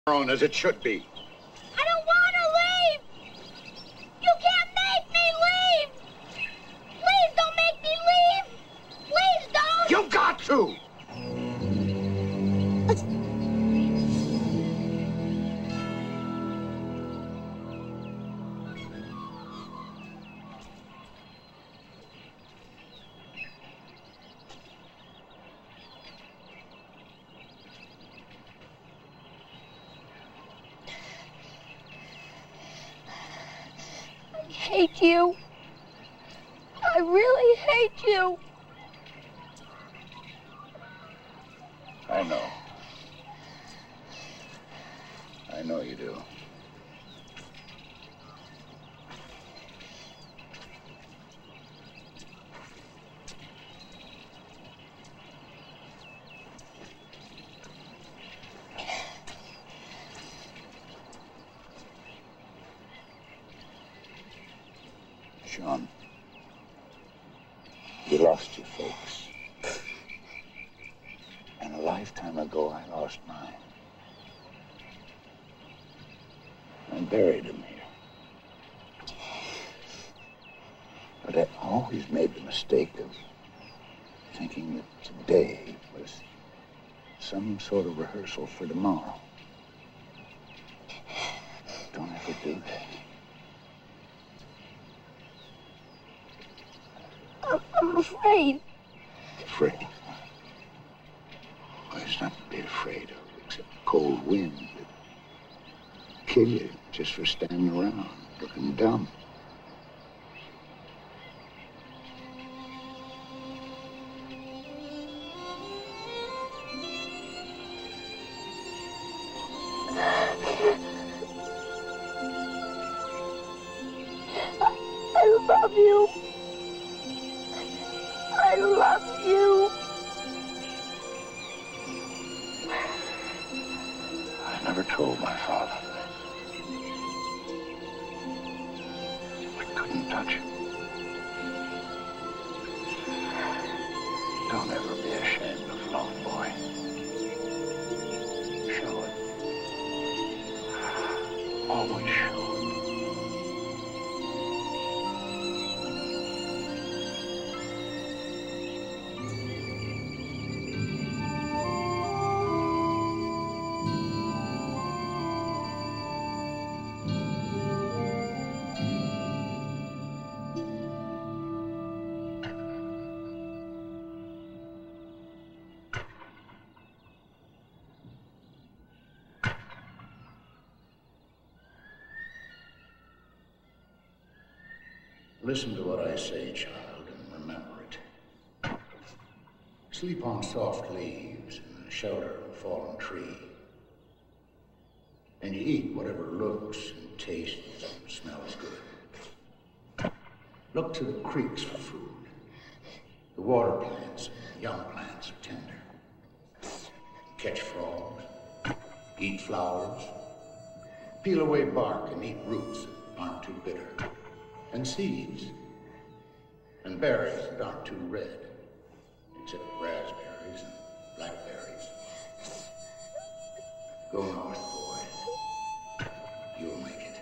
as it should be. I don't want to leave! You can't make me leave! Please don't make me leave! Please don't! You've got to! I hate you. I really hate you. I know. I know you do. Sean, you lost your folks. And a lifetime ago, I lost mine. I buried them here. But I always made the mistake of thinking that today was some sort of rehearsal for tomorrow. Don't ever do that. I'm afraid. Afraid? Well, there's nothing to be afraid of except the cold wind that kill you just for standing around looking dumb. I love you. I love you. I never told my father that I couldn't touch him. Don't ever be ashamed of love, boy. Show it. Always show it. Listen to what I say, child, and remember it. Sleep on soft leaves in the shelter of a fallen tree. And you eat whatever looks and tastes and smells good. Look to the creeks for food. The water plants and young plants are tender. Catch frogs, eat flowers, peel away bark and eat roots that aren't too bitter. And seeds, and berries that aren't too red, except raspberries and blackberries. Go north, boy. You'll make it.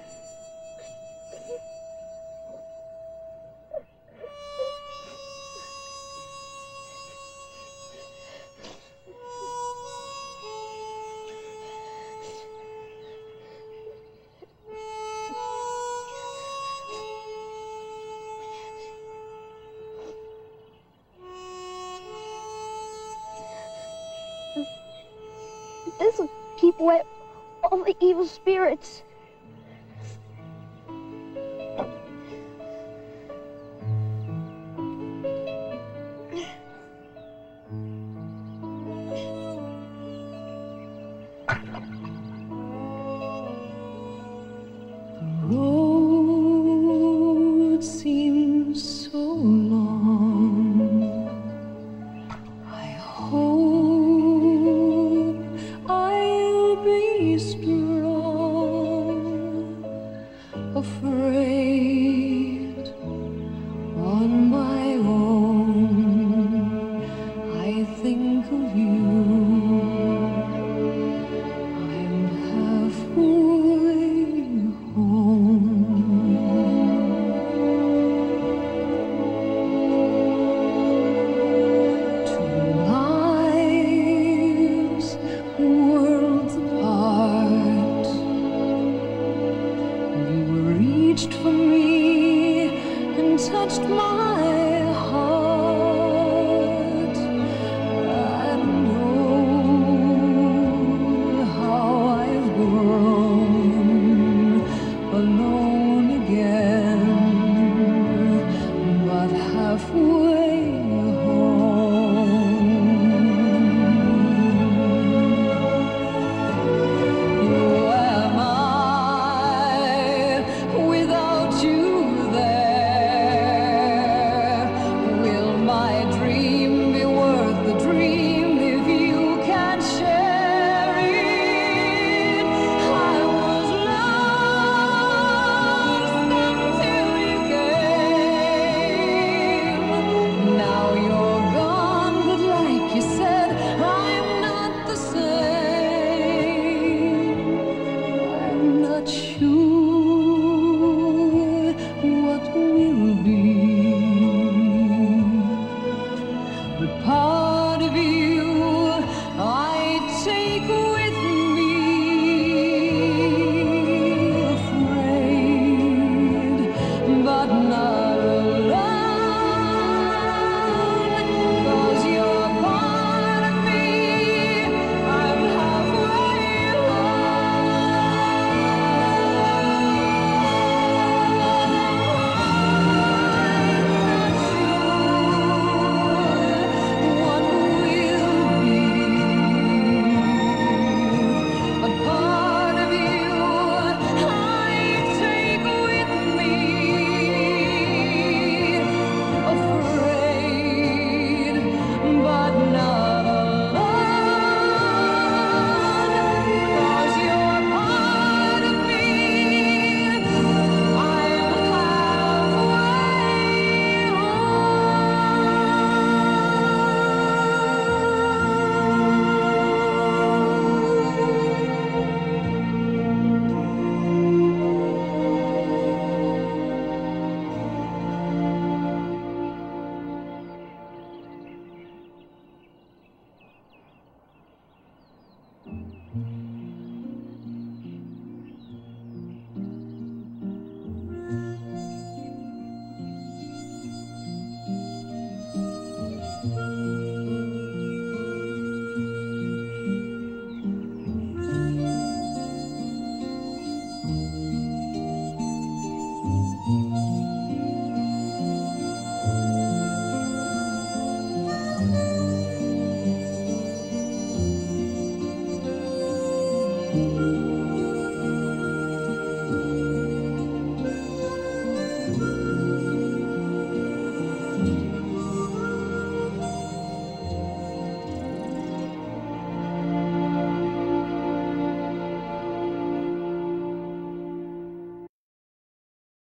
This will keep away all the evil spirits.